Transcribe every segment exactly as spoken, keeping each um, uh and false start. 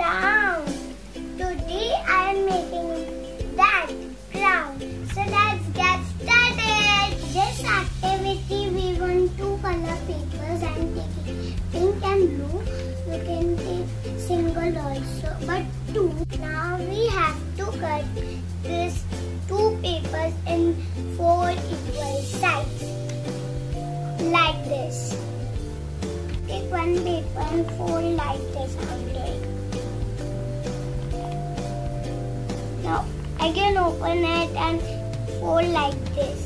crown. Today I am making that crown. So let's get started. This activity we want two color papers and taking pink and blue. You can take single also, but two. Now we have to cut this two papers in four equal sides like this. Take one paper and fold like this under it. Now I can open it and fold like this.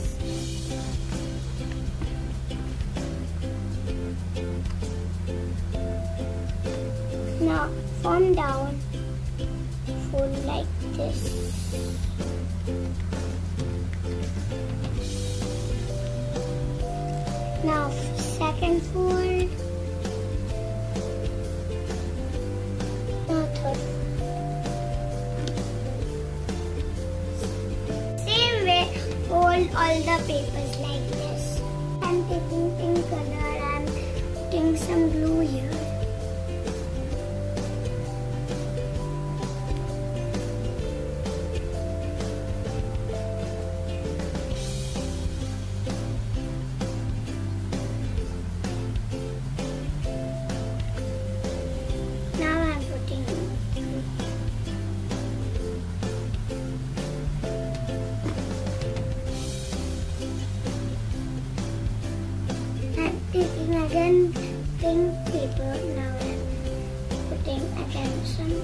Now from down, fold like this. Now second fold. Now third. Same way, fold all the papers like this. I'm taking pink color and putting some glue here. Taking again pink paper, now I'm putting again some.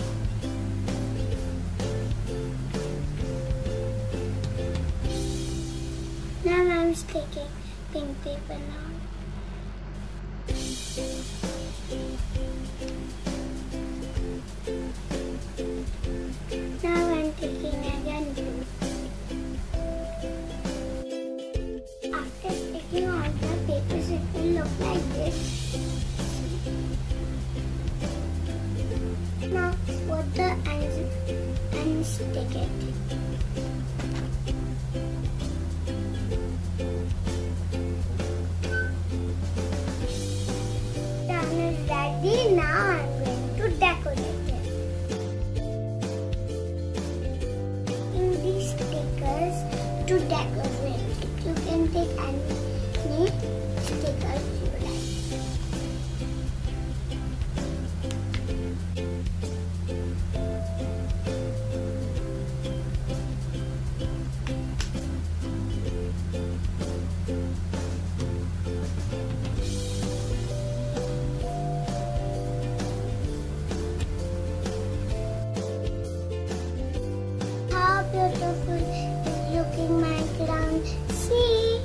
Now I'm sticking pink paper now. Now I'm taking again blue. After sticking all the papers, it will look like this. Now put the ends and stick it. Done is ready. Now I'm going to decorate it. In these stickers to decorate, you can take any stickers you like. How beautiful is looking my crown. See?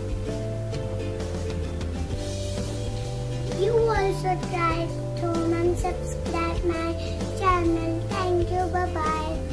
You also try to home and subscribe my channel. Thank you. Bye bye.